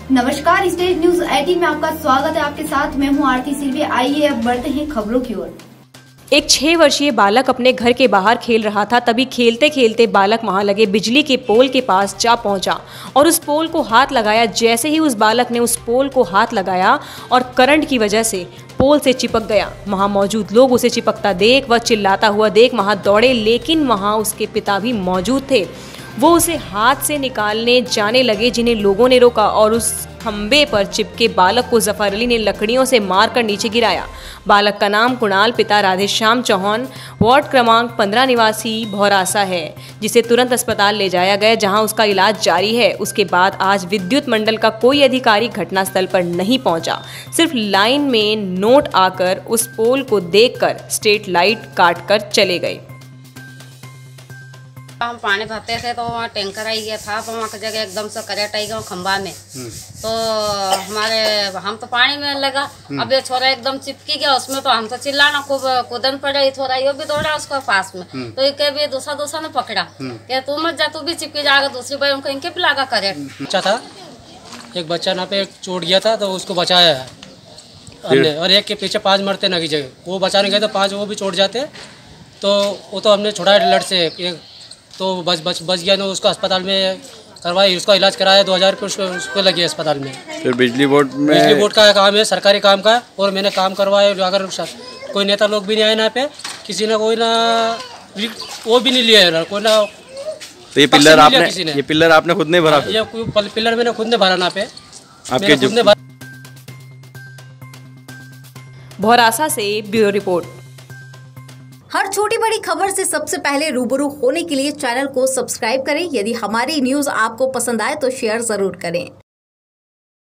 नमस्कार, state news 18 में आपका स्वागत है। आपके साथ मैं हूं आरती सिल्वे। आइए अब बढ़ते हैं खबरों की ओर। एक 6 वर्षीय बालक अपने घर के बाहर खेल रहा था। तभी खेलते खेलते बालक वहां लगे बिजली के पोल के पास जा पहुंचा और उस पोल को हाथ लगाया। जैसे ही उस बालक ने उस पोल को हाथ लगाया और करंट की वजह से पोल से चिपक गया। वहां मौजूद लोग उसे चिपकता देख व चिल्लाता हुआ देख वहां दौड़े, लेकिन वहां उसके पिता भी मौजूद थे। वो उसे हाथ से निकालने जाने लगे, जिन्हें लोगों ने रोका और उस खंबे पर चिपके बालक को जफर अली ने लकड़ियों से मारकर नीचे गिराया। बालक का नाम कुणाल, पिता राधेश्याम चौहान, वार्ड क्रमांक 15 निवासी भौरासा है, जिसे तुरंत अस्पताल ले जाया गया, जहां उसका इलाज जारी है। उसके बाद आज विद्युत मंडल का कोई अधिकारी घटनास्थल पर नहीं पहुंचा। सिर्फ लाइन में नोट आकर उस पोल को देखकर स्ट्रीट लाइट काटकर चले गए। हम पानी भरते थे तो वहाँ टैंकर आई गया था, तो वहाँ की जगह एकदम से करंट आई गया खंबा में। तो हम तो पानी में लगा। अब ये छोरा एकदम चिपकी गया उसमें, तो हम तो चिल्लाना खूब कूदन पड़े। ये छोरा ये भी दौड़ा उसका पास में, तो ये भी दूसरा ने पकड़ा कि तू मत जा, तू भी चिपकी जाएगा। दूसरी बार उनको इनके भी लगा करंट। बच्चा था, एक बच्चा ना पे चोट गया था, तो उसको बचाया है हमने। और एक के पीछे 5 मरते ना की जगह, वो बचाने गए तो 5 वो भी चोट जाते। तो वो तो हमने छुड़ाया लड़ से, तो बच गया। तो उसको अस्पताल में करवाई, उसका इलाज कराया। 2000 रुपये उसको लगे अस्पताल में। फिर बिजली बोर्ड का काम है, सरकारी काम का, और मैंने काम करवाया। अगर कोई नेता लोग भी नहीं आए ना पे, किसी ने कोई ना वो भी नहीं लिया, कोई ना। तो ये पिलर आपने खुद नहीं भरा? ये पिलर मैंने खुद ने भरा ना पे, आपके खुद ने भरा। भौरासा से ब्यूरो रिपोर्ट। हर छोटी बड़ी खबर से सबसे पहले रूबरू होने के लिए चैनल को सब्सक्राइब करें। यदि हमारी न्यूज आपको पसंद आए तो शेयर जरूर करें।